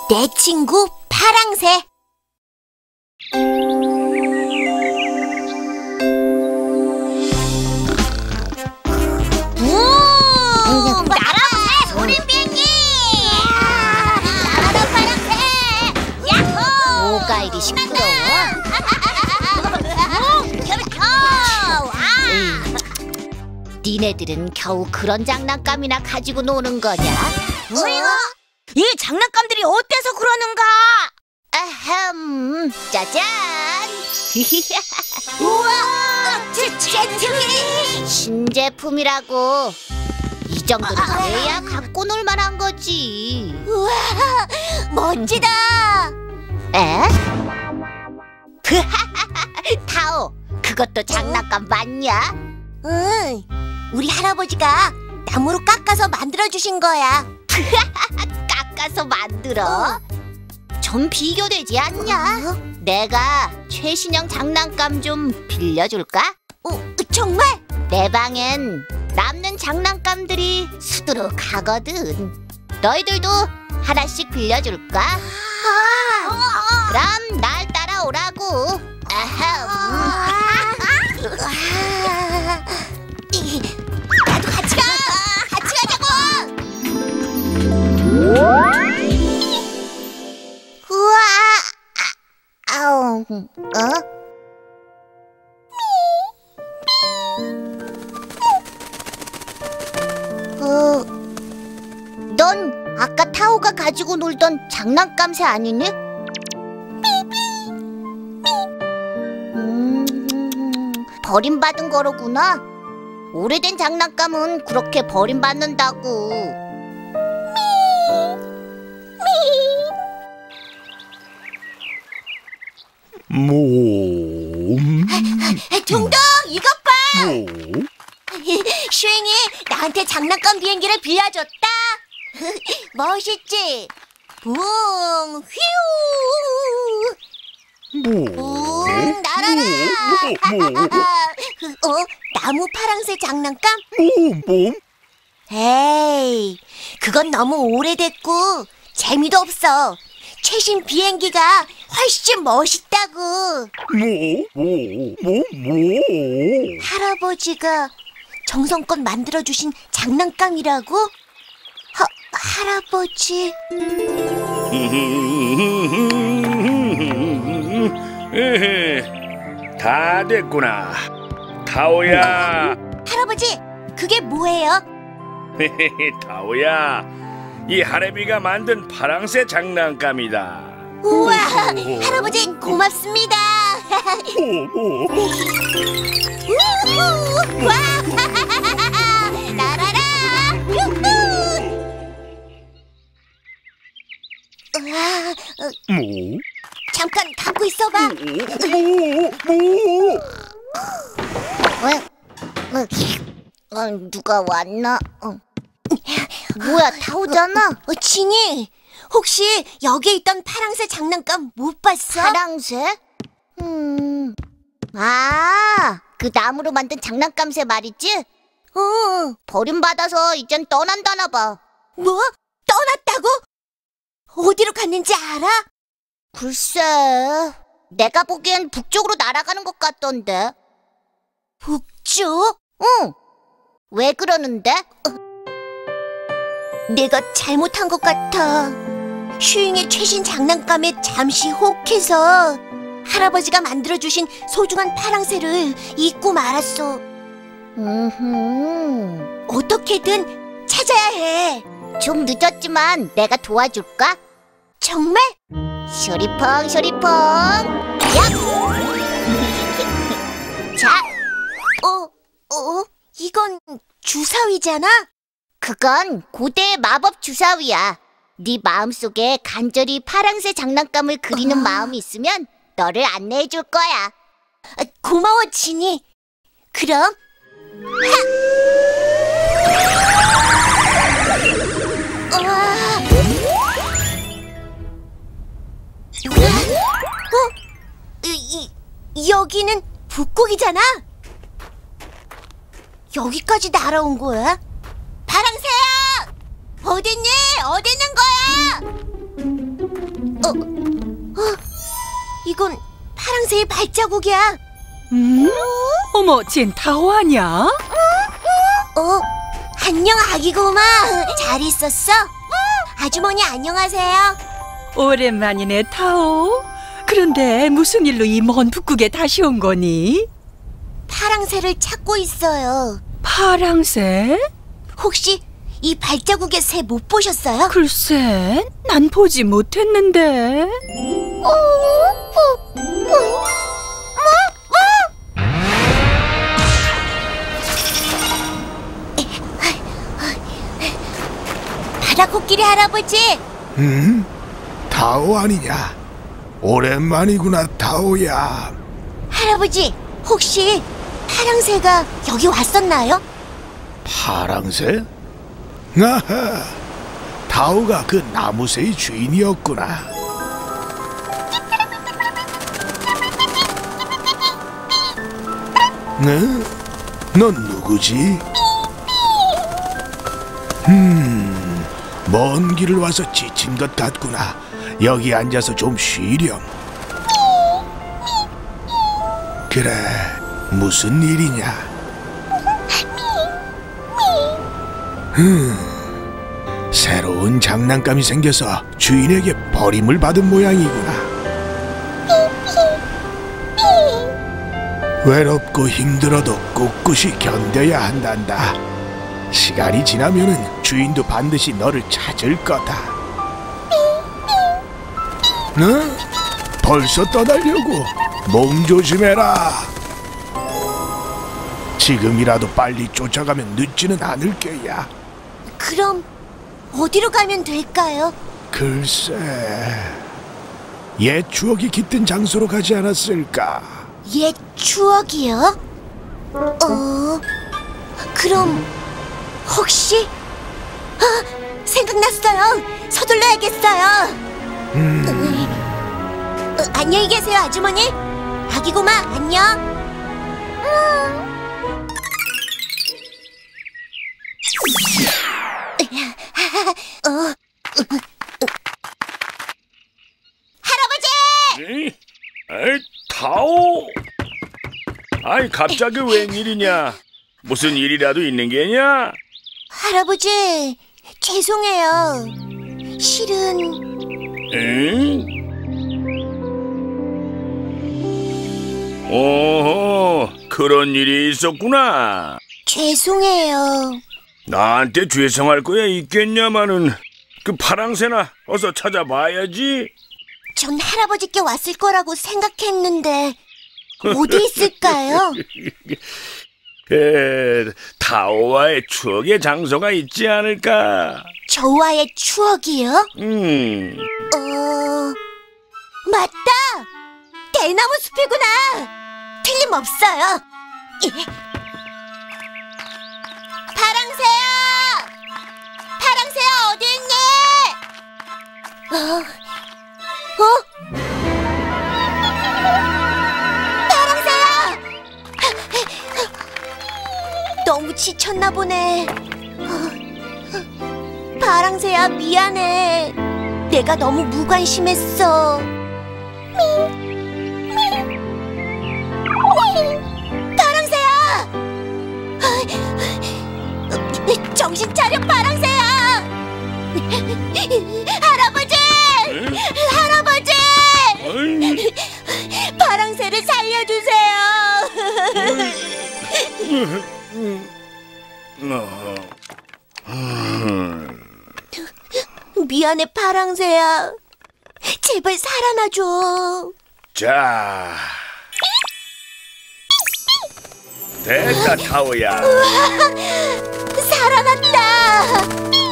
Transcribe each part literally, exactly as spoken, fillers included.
내 친구 파랑새. 우! 날아보세 소린 비행기! 날아라 파랑새! 야호! 뭐가 이리 시끄러워? 니네들은 겨우 그런 장난감이나 가지고 노는 거냐? 뭐야? 이 장난감들이 어때서 그러는가? 아흠, 짜잔! 우와! 제트기! 신제품이라고. 이 정도는 돼야 갖고 놀 만한 거지. 우와! 멋지다! 에? 타오, 그것도 장난감 맞냐? 응, 우리 할아버지가 나무로 깎아서 만들어주신 거야. 깎아서 만들어? 좀 비교되지 않냐? 어? 내가 최신형 장난감 좀 빌려줄까? 어, 정말? 내 방엔 남는 장난감들이 수두룩하거든. 너희들도 하나씩 빌려줄까? 아, 그럼 날 따라오라고. 아하. 나도 같이 가! 같이 가자고! 우와. 아, 아우. 어? 어, 넌 아까 타오가 가지고 놀던 장난감 새 아니니? 음, 버림받은 거로구나. 오래된 장난감은 그렇게 버림받는다고. 몸. 동동, 이것 봐! 몸. 슈잉이 나한테 장난감 비행기를 빌려줬다. 멋있지? 붕, 휘우! 붕, 날아라! 어? 나무 파랑새 장난감? 몸. 몸. 에이, 그건 너무 오래됐고 재미도 없어. 최신 비행기가 훨씬 멋있다고. 몸. 몸. 몸. 몸. 할아버지가 정성껏 만들어주신 장난감이라고? 하, 할아버지... 다 됐구나. 타오야. 할아버지, 그게 뭐예요? 타오야, 이 할애비가 만든 파랑새 장난감이다. 우와, 할아버지 고맙습니다. 오, 오. 우후, 와, 날아라, 유후. 우와, 어, 뭐? 잠깐 갖고 있어봐. 뭐? 뭐? 어? 어, 어, 누가 왔나? 어. 뭐야, 타오잖아. 어, 진이, 혹시 여기에 있던 파랑새 장난감 못 봤어? 파랑새? 음, 아, 그 나무로 만든 장난감 새 말이지? 어, 버림받아서 이젠 떠난다나 봐. 뭐? 떠났다고? 어디로 갔는지 알아? 글쎄, 내가 보기엔 북쪽으로 날아가는 것 같던데. 북쪽? 응, 왜 그러는데? 내가 잘못한 것 같아. 슈잉의 최신 장난감에 잠시 혹해서 할아버지가 만들어주신 소중한 파랑새를 잊고 말았어. 음흠. 어떻게든 찾아야 해. 좀 늦었지만 내가 도와줄까? 정말? 쇼리펑 쇼리펑. 야! 자, 어, 어? 이건 주사위잖아? 그건 고대의 마법 주사위야. 네 마음속에 간절히 파랑새 장난감을 그리는 어. 마음이 있으면 너를 안내해 줄 거야. 아, 고마워, 진이. 그럼 어? 이, 이, 여기는 북극이잖아? 여기까지 날아온 거야? 파랑새야! 어딨니? 어디 있는 거야? 할아버지 발자국이야. 음? 어머, 쟨 타오 아냐? 어? 안녕 아기 고마. 잘 있었어? 아주머니 안녕하세요. 오랜만이네, 타오. 그런데 무슨 일로 이 먼 북극에 다시 온 거니? 파랑새를 찾고 있어요. 파랑새? 혹시 이 발자국의 새 못 보셨어요? 글쎄, 난 보지 못했는데. 바다코끼리 할아버지. 응? 타오 아니냐? 오랜만이구나, 타오야. 할아버지, 혹시 파랑새가 여기 왔었나요? 파랑새? 아하, 타오가 그 나무새의 주인이었구나. 응? 넌 누구지? 음, 먼 길을 와서 지친 것 같구나. 여기 앉아서 좀 쉬렴. 그래, 무슨 일이냐? 음, 새로운 장난감이 생겨서 주인에게 버림을 받은 모양이구나. 외롭고 힘들어도 꿋꿋이 견뎌야 한단다. 시간이 지나면은 주인도 반드시 너를 찾을 거다. 응? 벌써 떠나려고? 몸 조심해라. 지금이라도 빨리 쫓아가면 늦지는 않을 거야. 그럼 어디로 가면 될까요? 글쎄, 옛 추억이 깃든 장소로 가지 않았을까? 옛 추억이요? 어... 그럼 혹시... 아! 생각났어요! 서둘러야겠어요! 음... 어, 안녕히 계세요, 아주머니! 아기고마, 안녕! 어, 할아버지! 응? 에이, 타오! 아이, 갑자기 웬일이냐? 무슨 일이라도 있는 게냐? 할아버지, 죄송해요. 실은... 응? 오호, 그런 일이 있었구나. 죄송해요. 나한테 죄송할 거야 있겠냐마는 그 파랑새나 어서 찾아봐야지. 전 할아버지께 왔을 거라고 생각했는데 어디 있을까요? 에, 타오와의 추억의 장소가 있지 않을까? 저와의 추억이요? 음, 어... 맞다! 대나무 숲이구나! 틀림없어요! 예. 파랑새야! 파랑새야 어디 있니? 어? 어? 파랑새야! 너무 지쳤나 보네. 어, 파랑새야 미안해. 내가 너무 무관심했어. 파랑새야! 정신 차려, 파랑새야! 할아버지! 응? 할아버지! 어이, 파랑새를 살려주세요! 어, 음. 미안해, 파랑새야. 제발 살아나줘. 자, 됐다, 타오야. 살아났다.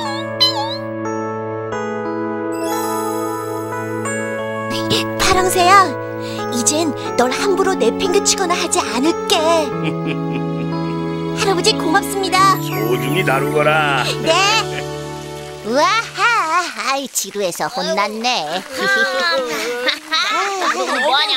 파랑새야, 이젠 널 함부로 내팽개치거나 하지 않을게. 할아버지 고맙습니다. 소중히 다루거라. 네. 우와하, 아이 지루해서 혼났네. 뭐하냐?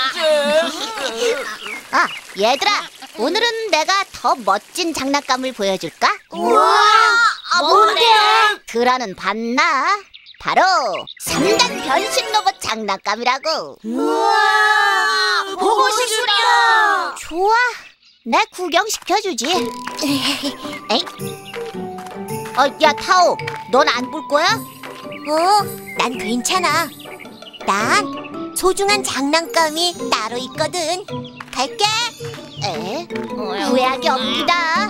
아, 얘들아, 오늘은 내가 더 멋진 장난감을 보여줄까? 우와, 뭔데요? 그러는 봤나? 바로 삼 단 변신 로봇 장난감이라고. 우와, 보고 싶다. 좋아, 내 구경시켜주지. 에이. 어, 야, 타오, 넌 안 볼 거야? 어, 난 괜찮아. 난 소중한 장난감이 따로 있거든. 갈게. 에? 후회하기 없다.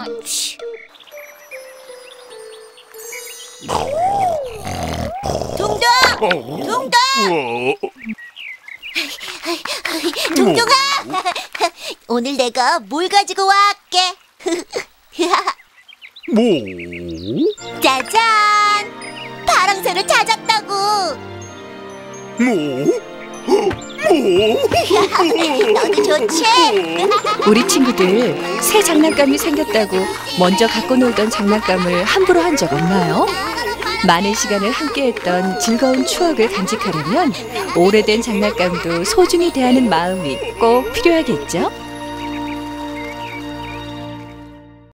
둥둥! 어, 둥둥! 우와. 둥둥아! 오늘 내가 뭘 가지고 왔게? 뭐? 짜잔! 파랑새를 찾았다고! 뭐? 뭐? 너도 좋지? 우리 친구들 새 장난감이 생겼다고 먼저 갖고 놀던 장난감을 함부로 한 적 없나요? 많은 시간을 함께했던 즐거운 추억을 간직하려면 오래된 장난감도 소중히 대하는 마음이 꼭 필요하겠죠?